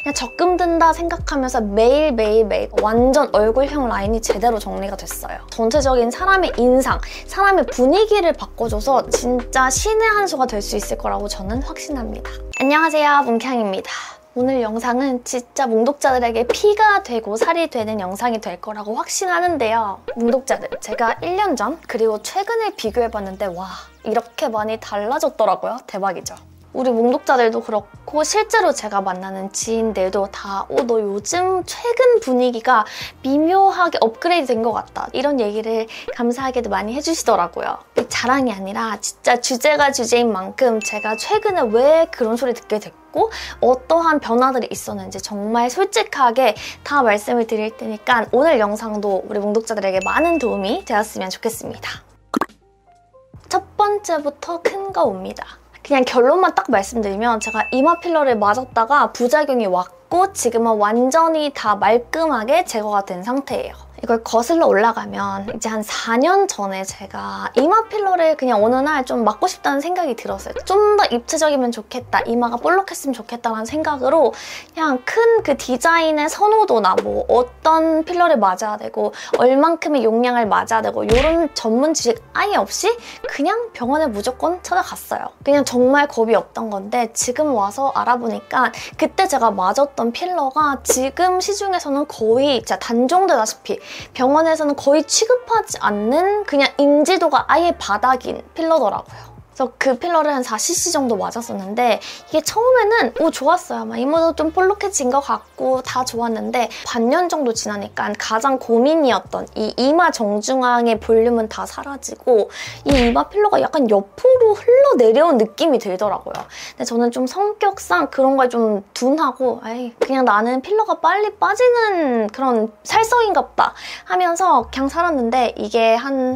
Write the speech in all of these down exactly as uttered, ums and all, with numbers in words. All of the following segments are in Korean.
그냥 적금 든다 생각하면서 매일매일매일 완전 얼굴형 라인이 제대로 정리가 됐어요. 전체적인 사람의 인상, 사람의 분위기를 바꿔줘서 진짜 신의 한 수가 될 수 있을 거라고 저는 확신합니다. 안녕하세요, 뭉캉입니다. 오늘 영상은 진짜 뭉독자들에게 피가 되고 살이 되는 영상이 될 거라고 확신하는데요. 뭉독자들, 제가 일 년 전 그리고 최근에 비교해봤는데 와, 이렇게 많이 달라졌더라고요. 대박이죠. 우리 뭉독자들도 그렇고 실제로 제가 만나는 지인들도 다 어, 너 요즘 최근 분위기가 미묘하게 업그레이드 된 것 같다. 이런 얘기를 감사하게도 많이 해주시더라고요. 자랑이 아니라 진짜 주제가 주제인 만큼 제가 최근에 왜 그런 소리 듣게 됐고 어떠한 변화들이 있었는지 정말 솔직하게 다 말씀을 드릴 테니까 오늘 영상도 우리 뭉독자들에게 많은 도움이 되었으면 좋겠습니다. 첫 번째부터 큰 거 옵니다. 그냥 결론만 딱 말씀드리면 제가 이마 필러를 맞았다가 부작용이 왔고 지금은 완전히 다 말끔하게 제거가 된 상태예요. 이걸 거슬러 올라가면 이제 한 사 년 전에 제가 이마 필러를 그냥 어느 날 좀 맞고 싶다는 생각이 들었어요. 좀 더 입체적이면 좋겠다, 이마가 볼록했으면 좋겠다는 생각으로 그냥 큰 그 디자인의 선호도나 뭐 어떤 필러를 맞아야 되고 얼만큼의 용량을 맞아야 되고 이런 전문 지식 아예 없이 그냥 병원에 무조건 찾아갔어요. 그냥 정말 겁이 없던 건데 지금 와서 알아보니까 그때 제가 맞았던 필러가 지금 시중에서는 거의 진짜 단종되다시피 병원에서는 거의 취급하지 않는 그냥 인지도가 아예 바닥인 필러더라고요. 그래서 그 필러를 한 사 씨씨 정도 맞았었는데 이게 처음에는 오 좋았어요. 막 이마도 좀 볼록해진 것 같고 다 좋았는데 반년 정도 지나니까 가장 고민이었던 이 이마 정중앙의 볼륨은 다 사라지고 이 이마 필러가 약간 옆으로 흘러내려온 느낌이 들더라고요. 근데 저는 좀 성격상 그런 걸 좀 둔하고 에이, 그냥 나는 필러가 빨리 빠지는 그런 살성인갑다 하면서 그냥 살았는데 이게 한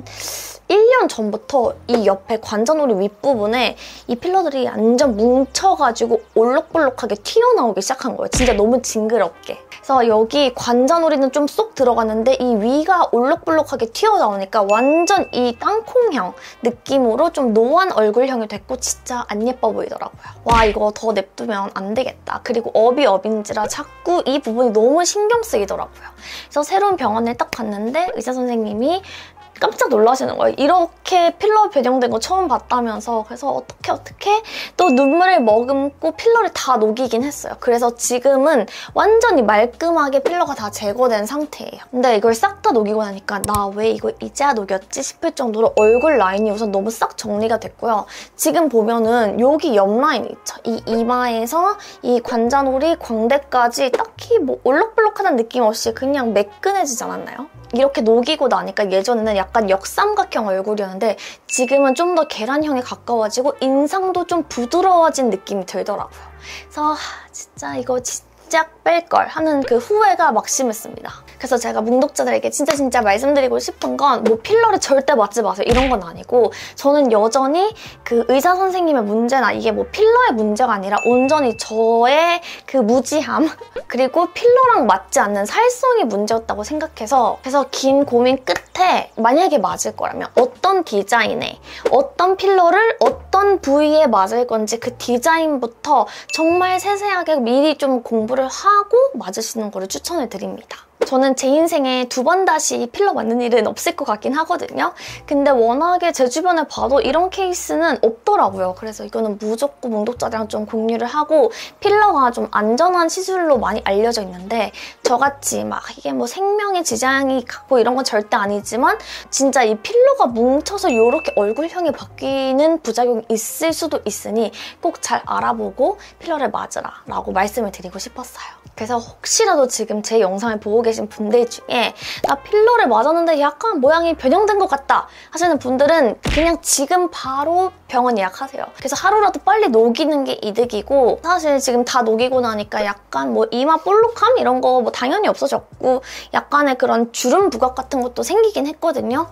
일 년 전부터 이 옆에 관자놀이 윗부분에 이 필러들이 완전 뭉쳐가지고 올록볼록하게 튀어나오기 시작한 거예요. 진짜 너무 징그럽게. 그래서 여기 관자놀이는 좀 쏙 들어갔는데 이 위가 올록볼록하게 튀어나오니까 완전 이 땅콩형 느낌으로 좀 노안 얼굴형이 됐고 진짜 안 예뻐 보이더라고요. 와, 이거 더 냅두면 안 되겠다. 그리고 업이 업인지라 자꾸 이 부분이 너무 신경 쓰이더라고요. 그래서 새로운 병원에 딱 갔는데 의사 선생님이 깜짝 놀라시는 거예요. 이렇게 필러 변형된 거 처음 봤다면서. 그래서 어떻게 어떻게 또 눈물을 머금고 필러를 다 녹이긴 했어요. 그래서 지금은 완전히 말끔하게 필러가 다 제거된 상태예요. 근데 이걸 싹 다 녹이고 나니까 나 왜 이거 이제야 녹였지 싶을 정도로 얼굴 라인이 우선 너무 싹 정리가 됐고요. 지금 보면은 여기 옆 라인 있죠. 이 이마에서 이 관자놀이 광대까지 딱히 뭐 올록볼록하다는 느낌 없이 그냥 매끈해지지 않았나요? 이렇게 녹이고 나니까 예전에는 약간 역삼각형 얼굴이었는데 지금은 좀 더 계란형에 가까워지고 인상도 좀 부드러워진 느낌이 들더라고요. 그래서 하, 진짜 이거 진짜 뺄걸 하는 그 후회가 막 심했습니다. 그래서 제가 뭉독자들에게 진짜 진짜 말씀드리고 싶은 건 뭐 필러를 절대 맞지 마세요 이런 건 아니고 저는 여전히 그 의사 선생님의 문제나 이게 뭐 필러의 문제가 아니라 온전히 저의 그 무지함 그리고 필러랑 맞지 않는 살성이 문제였다고 생각해서 그래서 긴 고민 끝에 만약에 맞을 거라면 어떤 디자인에 어떤 필러를 어떤 부위에 맞을 건지 그 디자인부터 정말 세세하게 미리 좀 공부를 하고 맞으시는 거를 추천을 드립니다. 저는 제 인생에 두 번 다시 필러 맞는 일은 없을 것 같긴 하거든요. 근데 워낙에 제 주변에 봐도 이런 케이스는 없더라고요. 그래서 이거는 무조건 뭉독자들이랑 좀 공유를 하고 필러가 좀 안전한 시술로 많이 알려져 있는데 저같이 막 이게 뭐 생명에 지장이 갖고 이런 건 절대 아니지만 진짜 이 필러가 뭉쳐서 이렇게 얼굴형이 바뀌는 부작용이 있을 수도 있으니 꼭 잘 알아보고 필러를 맞으라 라고 말씀을 드리고 싶었어요. 그래서 혹시라도 지금 제 영상을 보고 계신 분들 중에 나 필러를 맞았는데 약간 모양이 변형된 것 같다 하시는 분들은 그냥 지금 바로 병원 예약하세요. 그래서 하루라도 빨리 녹이는 게 이득이고 사실 지금 다 녹이고 나니까 약간 뭐 이마 볼록함 이런 거 뭐 당연히 없어졌고 약간의 그런 주름 부각 같은 것도 생기긴 했거든요.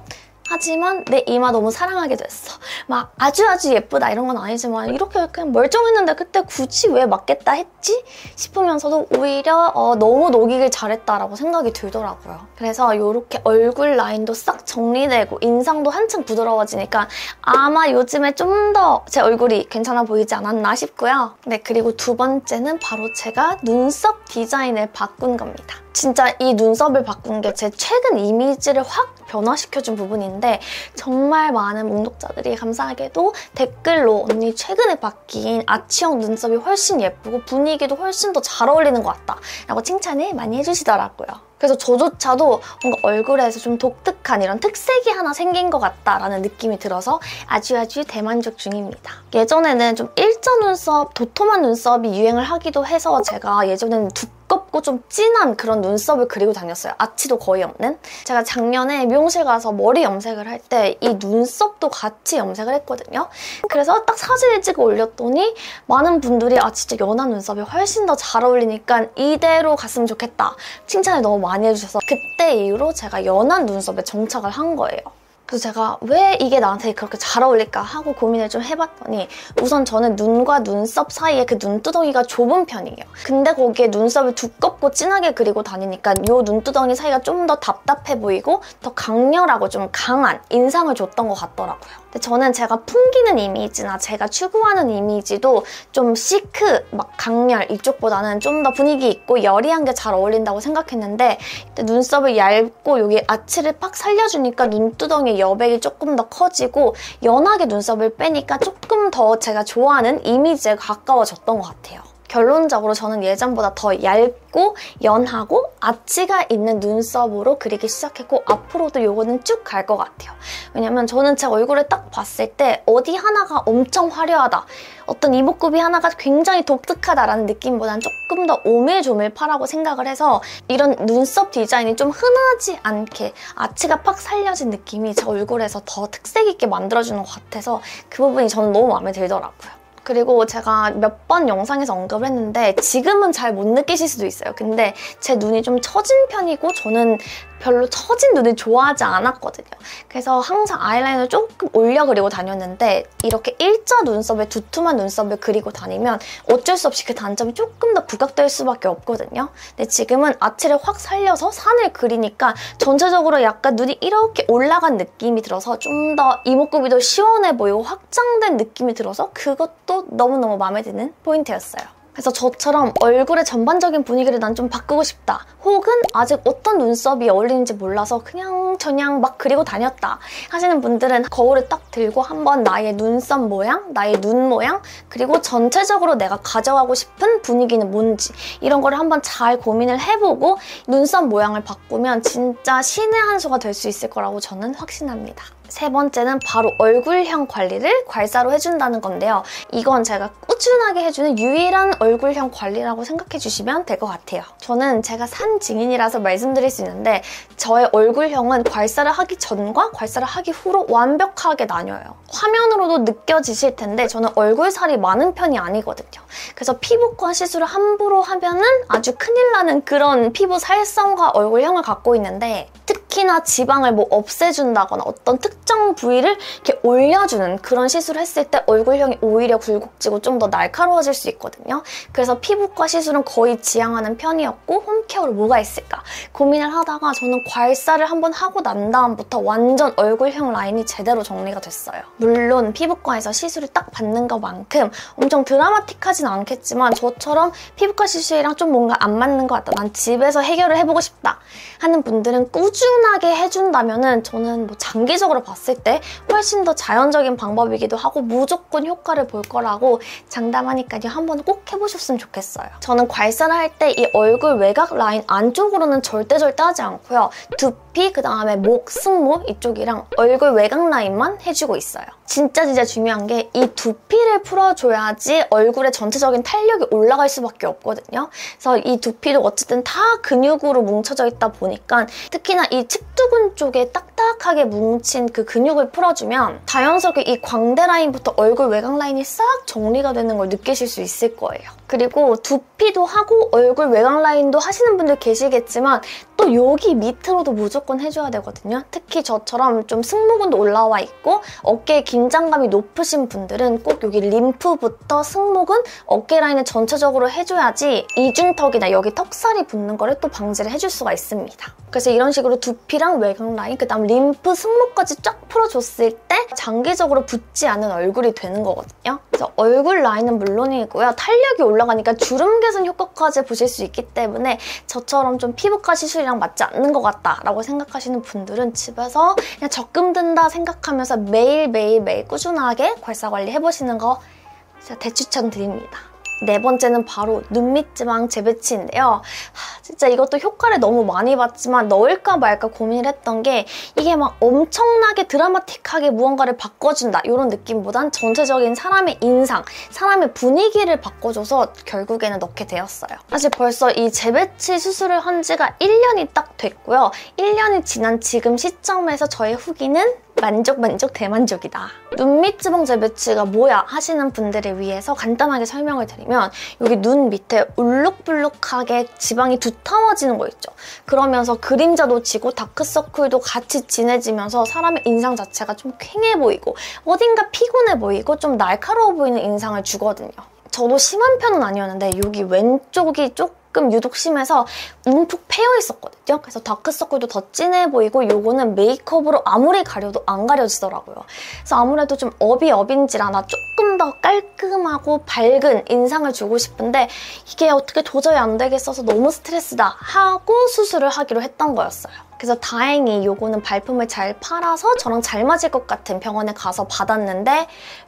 하지만 내 이마 너무 사랑하게 됐어. 막 아주 아주 예쁘다 이런 건 아니지만 이렇게 그냥 멀쩡했는데 그때 굳이 왜 맞겠다 했지? 싶으면서도 오히려 어, 너무 녹이길 잘했다라고 생각이 들더라고요. 그래서 이렇게 얼굴 라인도 싹 정리되고 인상도 한층 부드러워지니까 아마 요즘에 좀 더 제 얼굴이 괜찮아 보이지 않았나 싶고요. 네, 그리고 두 번째는 바로 제가 눈썹 디자인을 바꾼 겁니다. 진짜 이 눈썹을 바꾼 게 제 최근 이미지를 확 변화시켜준 부분인데 정말 많은 몽독자들이 감사하게도 댓글로 언니 최근에 바뀐 아치형 눈썹이 훨씬 예쁘고 분위기도 훨씬 더 잘 어울리는 것 같다 라고 칭찬을 많이 해주시더라고요. 그래서 저조차도 뭔가 얼굴에서 좀 독특한 이런 특색이 하나 생긴 것 같다라는 느낌이 들어서 아주 아주 대만족 중입니다. 예전에는 좀 일자 눈썹, 도톰한 눈썹이 유행을 하기도 해서 제가 예전에는 두껍고 좀 진한 그런 눈썹을 그리고 다녔어요. 아치도 거의 없는. 제가 작년에 미용실 가서 머리 염색을 할 때 이 눈썹도 같이 염색을 했거든요. 그래서 딱 사진을 찍어 올렸더니 많은 분들이 아 진짜 연한 눈썹이 훨씬 더 잘 어울리니까 이대로 갔으면 좋겠다. 칭찬을 너무 많이 해주셔서 그때 이후로 제가 연한 눈썹에 정착을 한 거예요. 그래서 제가 왜 이게 나한테 그렇게 잘 어울릴까 하고 고민을 좀 해봤더니 우선 저는 눈과 눈썹 사이에 그 눈두덩이가 좁은 편이에요. 근데 거기에 눈썹을 두껍고 진하게 그리고 다니니까 이 눈두덩이 사이가 좀 더 답답해 보이고 더 강렬하고 좀 강한 인상을 줬던 것 같더라고요. 근데 저는 제가 풍기는 이미지나 제가 추구하는 이미지도 좀 시크, 막 강렬 이쪽보다는 좀 더 분위기 있고 여리한 게 잘 어울린다고 생각했는데 눈썹을 얇고 여기 아치를 팍 살려주니까 눈두덩이 여백이 조금 더 커지고 연하게 눈썹을 빼니까 조금 더 제가 좋아하는 이미지에 가까워졌던 것 같아요. 결론적으로 저는 예전보다 더 얇고 연하고 아치가 있는 눈썹으로 그리기 시작했고 앞으로도 이거는 쭉 갈 것 같아요. 왜냐면 저는 제 얼굴을 딱 봤을 때 어디 하나가 엄청 화려하다, 어떤 이목구비 하나가 굉장히 독특하다라는 느낌보다는 조금 더 오밀조밀파라고 생각을 해서 이런 눈썹 디자인이 좀 흔하지 않게 아치가 팍 살려진 느낌이 제 얼굴에서 더 특색 있게 만들어주는 것 같아서 그 부분이 저는 너무 마음에 들더라고요. 그리고 제가 몇 번 영상에서 언급을 했는데 지금은 잘 못 느끼실 수도 있어요. 근데 제 눈이 좀 처진 편이고 저는 별로 처진 눈을 좋아하지 않았거든요. 그래서 항상 아이라인을 조금 올려 그리고 다녔는데 이렇게 일자 눈썹에 두툼한 눈썹을 그리고 다니면 어쩔 수 없이 그 단점이 조금 더 부각될 수밖에 없거든요. 근데 지금은 아치를 확 살려서 산을 그리니까 전체적으로 약간 눈이 이렇게 올라간 느낌이 들어서 좀 더 이목구비도 시원해 보이고 확장된 느낌이 들어서 그것도 너무너무 마음에 드는 포인트였어요. 그래서 저처럼 얼굴의 전반적인 분위기를 난 좀 바꾸고 싶다, 혹은 아직 어떤 눈썹이 어울리는지 몰라서 그냥 저냥 막 그리고 다녔다 하시는 분들은 거울을 딱 들고 한번 나의 눈썹 모양, 나의 눈 모양, 그리고 전체적으로 내가 가져가고 싶은 분위기는 뭔지 이런 거를 한번 잘 고민을 해보고 눈썹 모양을 바꾸면 진짜 신의 한 수가 될 수 있을 거라고 저는 확신합니다. 세 번째는 바로 얼굴형 관리를 괄사로 해준다는 건데요. 이건 제가 꾸준하게 해주는 유일한 얼굴형 관리라고 생각해 주시면 될 것 같아요. 저는 제가 산 증인이라서 말씀드릴 수 있는데 저의 얼굴형은 괄사를 하기 전과 괄사를 하기 후로 완벽하게 나뉘어요. 화면으로도 느껴지실 텐데 저는 얼굴살이 많은 편이 아니거든요. 그래서 피부과 시술을 함부로 하면은 아주 큰일 나는 그런 피부 살성과 얼굴형을 갖고 있는데 특히나 지방을 뭐 없애준다거나 어떤 특정 부위를 이렇게 올려주는 그런 시술을 했을 때 얼굴형이 오히려 굴곡지고 좀 더 날카로워질 수 있거든요. 그래서 피부과 시술은 거의 지양하는 편이었고 홈케어로 뭐가 있을까 고민을 하다가 저는 괄사를 한번 하고 난 다음부터 완전 얼굴형 라인이 제대로 정리가 됐어요. 물론 피부과에서 시술을 딱 받는 것만큼 엄청 드라마틱하진 않겠지만 저처럼 피부과 시술이랑 좀 뭔가 안 맞는 것 같다, 난 집에서 해결을 해보고 싶다 하는 분들은 꾸준하게 해준다면은 저는 뭐 장기적으로 봤을 때 훨씬 더 자연적인 방법이기도 하고 무조건 효과를 볼 거라고 장담하니까요. 한번 꼭 해보셨으면 좋겠어요. 저는 괄사를 할 때 이 얼굴 외곽 라인 안쪽으로는 절대 절대 하지 않고요. 두피, 그 다음에 목, 승모 이쪽이랑 얼굴 외곽 라인만 해주고 있어요. 진짜 진짜 중요한 게 이 두피를 풀어줘야지 얼굴의 전체적인 탄력이 올라갈 수밖에 없거든요. 그래서 이 두피도 어쨌든 다 근육으로 뭉쳐져 있다 보니까 특히나 이 측두근 쪽에 딱딱하게 뭉친 그 근육을 풀어주면 자연스럽게 이 광대 라인부터 얼굴 외곽 라인이 싹 정리가 되는 걸 느끼실 수 있을 거예요. 그리고 두피도 하고 얼굴 외곽 라인도 하시는 분들 계시겠지만 또 여기 밑으로도 무조건 해줘야 되거든요. 특히 저처럼 좀 승모근도 올라와 있고 어깨에 긴장감이 높으신 분들은 꼭 여기 림프부터 승모근, 어깨 라인을 전체적으로 해줘야지 이중턱이나 여기 턱살이 붙는 거를 또 방지를 해줄 수가 있습니다. 그래서 이런 식으로 두피랑 외곽 라인, 그 다음 림프, 승모까지 쫙 풀어줬을 때 장기적으로 붓지 않은 얼굴이 되는 거거든요. 그래서 얼굴 라인은 물론이고요. 탄력이 올라가니까 주름 개선 효과까지 보실 수 있기 때문에 저처럼 좀 피부과 시술이랑 맞지 않는 것 같다라고 생각하시는 분들은 집에서 그냥 적금 든다 생각하면서 매일매일 매일 꾸준하게 골사 관리 해보시는 거 진짜 대추천드립니다. 네 번째는 바로 눈밑지방 재배치인데요. 하, 진짜 이것도 효과를 너무 많이 봤지만 넣을까 말까 고민을 했던 게 이게 막 엄청나게 드라마틱하게 무언가를 바꿔준다 이런 느낌보단 전체적인 사람의 인상, 사람의 분위기를 바꿔줘서 결국에는 넣게 되었어요. 사실 벌써 이 재배치 수술을 한 지가 일 년이 딱 됐고요. 일 년이 지난 지금 시점에서 저의 후기는 만족, 만족, 대만족이다. 눈밑지방 재배치가 뭐야 하시는 분들을 위해서 간단하게 설명을 드리면 여기 눈 밑에 울룩불룩하게 지방이 두터워지는 거 있죠. 그러면서 그림자도 지고 다크서클도 같이 진해지면서 사람의 인상 자체가 좀 퀭해 보이고 어딘가 피곤해 보이고 좀 날카로워 보이는 인상을 주거든요. 저도 심한 편은 아니었는데 여기 왼쪽이 조금 조금 유독 심해서 움푹 패여 있었거든요. 그래서 다크서클도 더 진해 보이고 요거는 메이크업으로 아무리 가려도 안 가려지더라고요. 그래서 아무래도 좀 업이업인지라 조금 더 깔끔하고 밝은 인상을 주고 싶은데 이게 어떻게 도저히 안 되겠어서 너무 스트레스다 하고 수술을 하기로 했던 거였어요. 그래서 다행히 요거는 발품을 잘 팔아서 저랑 잘 맞을 것 같은 병원에 가서 받았는데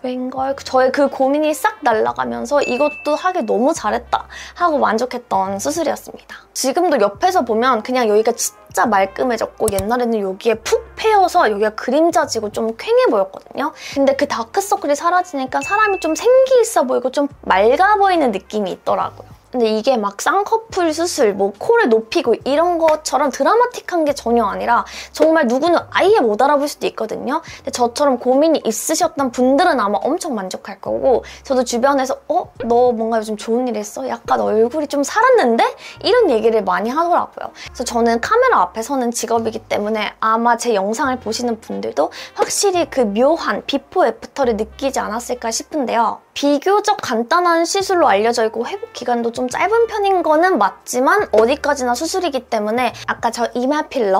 웬걸 저의 그 고민이 싹 날아가면서 이것도 하길 너무 잘했다 하고 만족했던 수술이었습니다. 지금도 옆에서 보면 그냥 여기가 진짜 말끔해졌고 옛날에는 여기에 푹 패여서 여기가 그림자지고 좀 퀭해 보였거든요. 근데 그 다크서클이 사라지니까 사람이 좀 생기 있어 보이고 좀 맑아 보이는 느낌이 있더라고요. 근데 이게 막 쌍꺼풀 수술, 뭐 코를 높이고 이런 것처럼 드라마틱한 게 전혀 아니라 정말 누구는 아예 못 알아볼 수도 있거든요. 근데 저처럼 고민이 있으셨던 분들은 아마 엄청 만족할 거고 저도 주변에서 어? 너 뭔가 요즘 좋은 일 했어? 약간 얼굴이 좀 살았는데? 이런 얘기를 많이 하더라고요. 그래서 저는 카메라 앞에 서는 직업이기 때문에 아마 제 영상을 보시는 분들도 확실히 그 묘한 비포 애프터를 느끼지 않았을까 싶은데요. 비교적 간단한 시술로 알려져 있고 회복 기간도 좀 짧은 편인 거는 맞지만 어디까지나 수술이기 때문에 아까 저 이마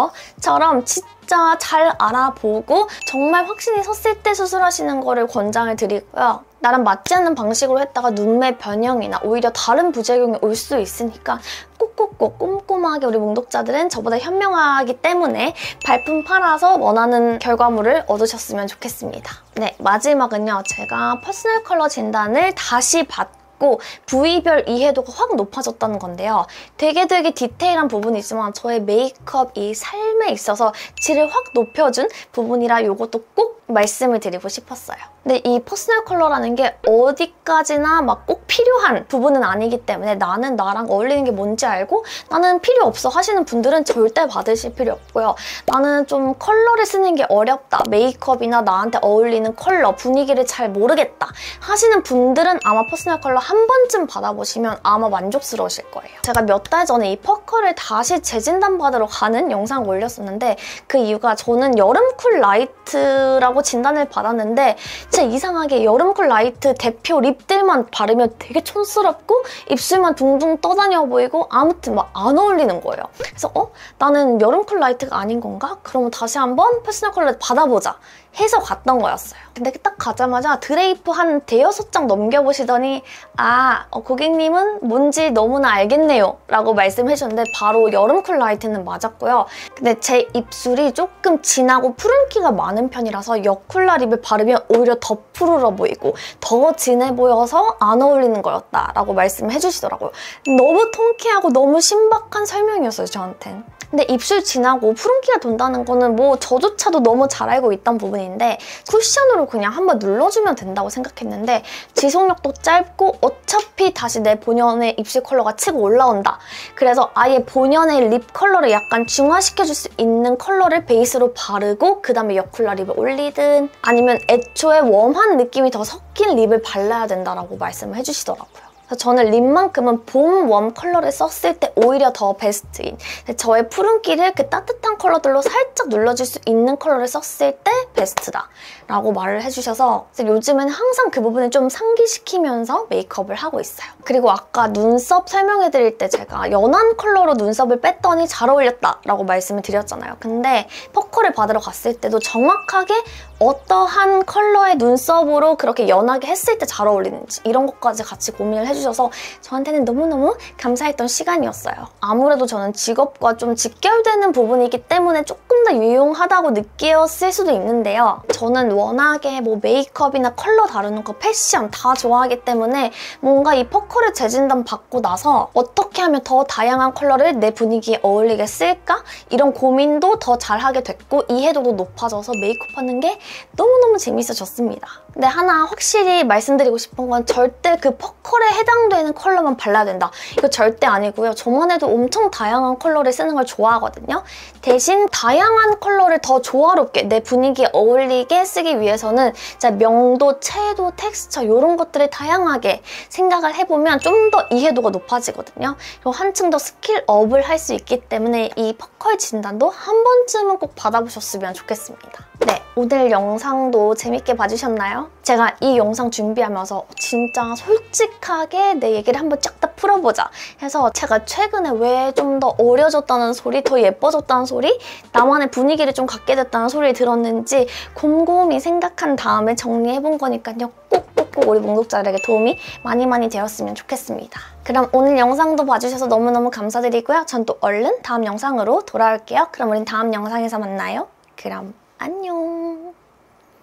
필러처럼 진짜 잘 알아보고 정말 확신이 섰을 때 수술하시는 거를 권장을 드리고요. 나랑 맞지 않는 방식으로 했다가 눈매 변형이나 오히려 다른 부작용이 올 수 있으니까 꼭꼭꼭 꼼꼼하게 우리 몽독자들은 저보다 현명하기 때문에 발품 팔아서 원하는 결과물을 얻으셨으면 좋겠습니다. 네, 마지막은요. 제가 퍼스널 컬러 진단을 다시 받고 부위별 이해도가 확 높아졌다는 건데요. 되게 되게 디테일한 부분이지만 저의 메이크업 이 삶에 있어서 질을 확 높여준 부분이라 이것도 꼭 말씀을 드리고 싶었어요. 근데 이 퍼스널 컬러라는 게 어디까지나 막 꼭 필요한 부분은 아니기 때문에 나는 나랑 어울리는 게 뭔지 알고 나는 필요 없어 하시는 분들은 절대 받으실 필요 없고요. 나는 좀 컬러를 쓰는 게 어렵다. 메이크업이나 나한테 어울리는 컬러, 분위기를 잘 모르겠다 하시는 분들은 아마 퍼스널 컬러 한 번쯤 받아보시면 아마 만족스러우실 거예요. 제가 몇 달 전에 이 퍼컬을 다시 재진단 받으러 가는 영상을 올렸었는데 그 이유가 저는 여름쿨 라이트라고 진단을 받았는데 진짜 이상하게 여름쿨 라이트 대표 립들만 바르면 되게 촌스럽고 입술만 둥둥 떠다녀 보이고 아무튼 막 안 어울리는 거예요. 그래서 어? 나는 여름쿨 라이트가 아닌 건가? 그러면 다시 한번 퍼스널 컬러 받아보자 해서 갔던 거였어요. 근데 딱 가자마자 드레이프 한 대여섯 장 넘겨보시더니 아, 어, 고객님은 뭔지 너무나 알겠네요 라고 말씀해 주셨는데 바로 여름쿨 라이트는 맞았고요. 근데 제 입술이 조금 진하고 푸른기가 많은 편이라서 여쿨라 립을 바르면 오히려 더 푸르러 보이고 더 진해 보여서 안 어울리는 거였다 라고 말씀해 주시더라고요. 너무 통쾌하고 너무 신박한 설명이었어요, 저한텐. 근데 입술 진하고 푸른기가 돈다는 거는 뭐 저조차도 너무 잘 알고 있던 부분인데 쿠션으로 그냥 한번 눌러주면 된다고 생각했는데 지속력도 짧고 어차피 다시 내 본연의 입술 컬러가 치고 올라온다. 그래서 아예 본연의 립 컬러를 약간 중화시켜줄 수 있는 컬러를 베이스로 바르고 그 다음에 여쿨라 립을 올리든 아니면 애초에 웜한 느낌이 더 섞인 립을 발라야 된다라고 말씀을 해주시더라고요. 그래서 저는 립만큼은 봄 웜 컬러를 썼을 때 오히려 더 베스트인, 저의 푸른기를 그 따뜻한 컬러들로 살짝 눌러줄 수 있는 컬러를 썼을 때 베스트다 라고 말을 해주셔서 요즘은 항상 그 부분을 좀 상기시키면서 메이크업을 하고 있어요. 그리고 아까 눈썹 설명해드릴 때 제가 연한 컬러로 눈썹을 뺐더니 잘 어울렸다 라고 말씀을 드렸잖아요. 근데 퍼컬을 받으러 갔을 때도 정확하게 어떠한 컬러의 눈썹으로 그렇게 연하게 했을 때 잘 어울리는지 이런 것까지 같이 고민을 해주셔서 저한테는 너무너무 감사했던 시간이었어요. 아무래도 저는 직업과 좀 직결되는 부분이기 때문에 조금 더 유용하다고 느꼈을 수도 있는데요. 저는 워낙에 뭐 메이크업이나 컬러 다루는 거, 패션 다 좋아하기 때문에 뭔가 이 퍼컬을 재진단 받고 나서 어떻게 하면 더 다양한 컬러를 내 분위기에 어울리게 쓸까? 이런 고민도 더 잘하게 됐고 이해도도 높아져서 메이크업하는 게 너무너무 재밌어졌습니다. 근데 하나 확실히 말씀드리고 싶은 건 절대 그 퍼컬에 해당되는 컬러만 발라야 된다. 이거 절대 아니고요. 저만 해도 엄청 다양한 컬러를 쓰는 걸 좋아하거든요. 대신 다양한 컬러를 더 조화롭게 내 분위기에 어울리게 쓰기 위해서는 진짜 명도, 채도, 텍스처 이런 것들을 다양하게 생각을 해보면 좀 더 이해도가 높아지거든요. 그리고 한층 더 스킬업을 할 수 있기 때문에 이 퍼컬 진단도 한 번쯤은 꼭 받아보셨으면 좋겠습니다. 네, 오늘 영상도 재밌게 봐주셨나요? 제가 이 영상 준비하면서 진짜 솔직하게 내 얘기를 한번 쫙 다 풀어보자 해서 제가 최근에 왜 좀 더 어려졌다는 소리, 더 예뻐졌다는 소리, 나만의 분위기를 좀 갖게 됐다는 소리를 들었는지 곰곰이 생각한 다음에 정리해본 거니까요. 꼭꼭꼭 우리 몽독자들에게 도움이 많이 많이 되었으면 좋겠습니다. 그럼 오늘 영상도 봐주셔서 너무너무 감사드리고요. 전 또 얼른 다음 영상으로 돌아올게요. 그럼 우린 다음 영상에서 만나요. 그럼 안녕.